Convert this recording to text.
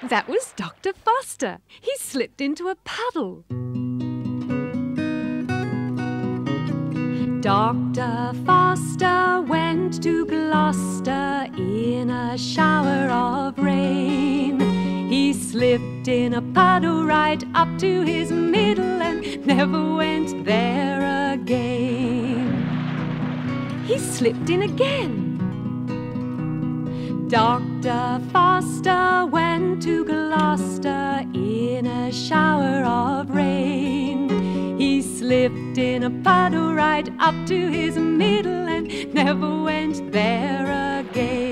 That was Dr. Foster. He slipped into a puddle. Dr. Foster went to Gloucester in a shower of rain. He slipped in a puddle right up to his middle and never went there again. He slipped in again. Dr. Foster went to Gloucester in a shower of rain. He slipped in a puddle right up to his middle and never went there again.